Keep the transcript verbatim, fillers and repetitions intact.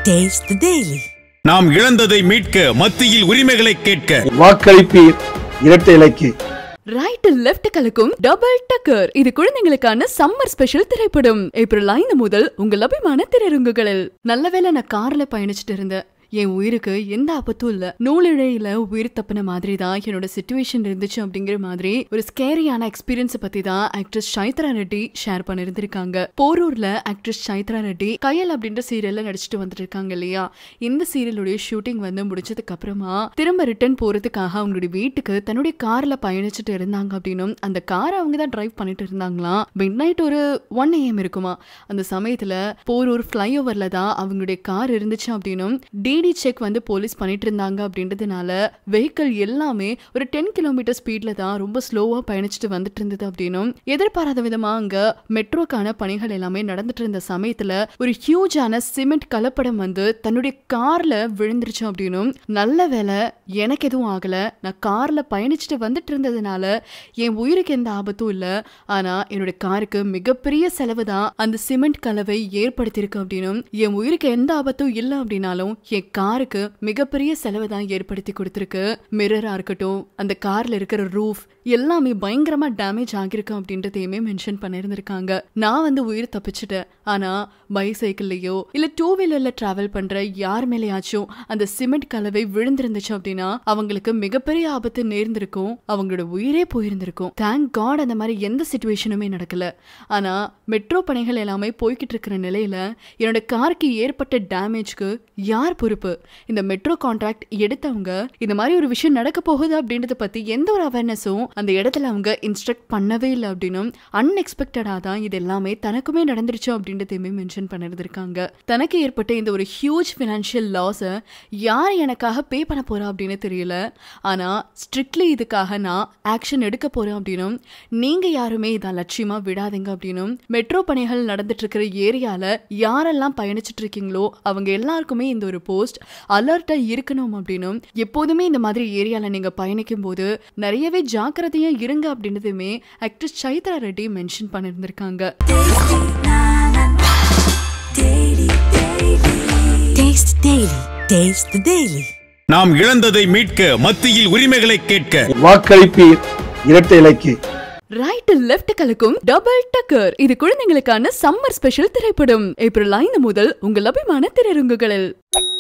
Taste the Daily. நாம் இழந்ததை மீட்க மத்தியில் உரிமைகளை கேட்க வாக்களிப்பீர் இரட்டை இலக்கு. ரைட் லெஃப்ட் கலக்கும் டபுள் டக்கர். இது குழந்தைங்களுக்கான சம்மர் ஸ்பெஷல் திரைப்படம். ஏப்ரல் ஐந்து முதல் உங்கள் அபிமான திரையரங்குகளில். நல்லவேளை நான் கார்ல பயணிச்சுட்டு இருந்தேன். என் உயிருக்கு எந்த ஆபத்தும் இல்ல. நூலிழையில உயிர் தப்பின மாதிரி தான் என்னோட சிச்சுவேஷன் இருந்துச்சு அப்படிங்கிற மாதிரி ஒரு ஸ்கேரியான எக்ஸ்பீரியன்ஸ் பத்தி தான் ஆக்ட்ரஸ் சைத்ரா ரெட்டி ஷேர் பண்ணிருந்திருக்காங்க. போரூர்ல ஆக்ட்ரஸ் சைத்ரா ரெட்டி கயல் அப்படின்ற சீரியல்ல நடிச்சுட்டு வந்துட்டு இருக்காங்க இல்லையா. இந்த சீரியலுடைய ஷூட்டிங் வந்து முடிச்சதுக்கு அப்புறமா திரும்ப ரிட்டர்ன் போறதுக்காக அவங்களுடைய வீட்டுக்கு தன்னுடைய கார்ல பயணிச்சுட்டு இருந்தாங்க அப்படின்னும் அந்த காரை அவங்க தான் டிரைவ் பண்ணிட்டு இருந்தாங்களாம். மிட் நைட் ஒரு ஒன் ஏஎம் இருக்குமா. அந்த சமயத்துல போரூர் ஃபிளைஓவர்ல தான் அவங்களுடைய கார் இருந்துச்சு அப்படின்னும் டி செக் வந்து போலீஸ் பண்ணிட்டு இருந்தாங்க அப்படின்றதுனால வெஹிக்கிள் எல்லாமே ஒரு டென் கிலோமீட்டர் ஸ்பீட்ல தான் ரொம்ப ஸ்லோவா பயணிச்சுட்டு வந்துட்டு இருந்தது அப்படின்னும் எதிர்பாராத விதமா அங்க மெட்ரோக்கான பணிகள் எல்லாமே நடந்துட்டு இருந்த சமயத்துல ஒரு ஹியூஜான சிமெண்ட் கலப்படம் வந்து தன்னுடைய கார்ல விழுந்துருச்சு அப்படின்னும் நல்ல வேலை எனக்கு எதுவும் ஆகல, நான் கார்ல பயணிச்சுட்டு வந்துட்டு இருந்ததுனால என் உயிருக்கு எந்த ஆபத்தும் இல்ல, ஆனா என்னுடைய காருக்கு மிகப்பெரிய செலவு தான் அந்த சிமெண்ட் கலவை ஏற்படுத்தியிருக்கு அப்படின்னும் என் உயிருக்கு எந்த ஆபத்தும் இல்லை அப்படின்னாலும் என் காருக்கு மிகப்பெரிய செலவு தான் ஏற்படுத்தி கொடுத்திருக்கு. மிரரா இருக்கட்டும், அந்த கார்ல இருக்கிற ரூஃப் எல்லாமே பயங்கரமா டேமேஜ் ஆகிருக்கு அப்படின்றதையுமே மென்ஷன் பண்ணிருந்திருக்காங்க. நான் வந்து உயிர் தப்பிச்சுட்டேன், ஆனா பைசைக்கிள்லயோ இல்ல டூ வீலர்ல டிராவல் பண்ற யார் மேலேயாச்சும் அந்த சிமெண்ட் கலவை விழுந்திருந்துச்சு அப்படின்னா அவங்களுக்கு மிகப்பெரிய ஆபத்து நேர்ந்திருக்கும், அவங்களோட உயிரே போயிருந்திருக்கும். தேங்க் காட் அந்த மாதிரி எந்த சிச்சுவேஷனுமே நடக்கல. ஆனா மெட்ரோ பணிகள் எல்லாமே போய்கிட்டு இருக்கிற நிலையில என்னோட காருக்கு ஏற்பட்ட டேமேஜ்க்கு யார் பொறுப்பு? இந்த மெட்ரோ கான்ட்ராக்ட் எடுத்தவங்க இந்த மாதிரி ஒரு விஷயம் நடக்க போகுது அப்படின்றத பத்தி எந்த ஒரு அவேர்னஸும் அந்த இடத்துல அவங்க இன்ஸ்ட்ரக்ட் பண்ணவே இல்லை அப்படின்னும் அன்எக்ஸ்பெக்டடா தான் இது எல்லாமே தனக்குமே நடந்துருச்சு அப்படின்றதையுமே மென்ஷன் பண்ணிருந்திருக்காங்க. தனக்கு ஏற்பட்ட இந்த ஒரு ஹியூஜ் பினான்சியல் லாஸ யார் எனக்காக பே பண்ண போறா அப்படின்னு தெரியல, ஆனா ஸ்ட்ரிக்ட்லி இதுக்காக நான் ஆக்ஷன் எடுக்க போறேன் அப்படின்னும் நீங்க யாருமே இதை லட்சியமா விடாதீங்க அப்படின்னும் மெட்ரோ பணிகள் நடந்துட்டு இருக்கிற ஏரியால யாரெல்லாம் பயணிச்சுட்டு இருக்கீங்களோ அவங்க எல்லாருக்குமே இந்த ஒரு போஸ்ட் அலர்ட்டா இருக்கணும் அப்படின்னும் எப்போதுமே இந்த மாதிரி ஏரியால நீங்க பயணிக்கும் போது நிறையவே ஜாக்கிரதையா இருங்க அப்படின்றதுமே ஆக்ட்ரஸ் சைத்ரா ரெட்டி மென்ஷன் பண்ணிருந்திருக்காங்க. நாம் இழந்ததை மீட்க மத்தியில் உரிமைகளை கேட்க வாக்களிப்பீர் இரட்டை இலக்கு. ரைட் லெஃப்ட் கலக்கும் டபுள் டக்கர். இது குழந்தைங்களுக்கான சம்மர் ஸ்பெஷல் திரைப்படம். ஏப்ரல் ஐந்து முதல் உங்கள் அபிமான திரையரங்குகளில்.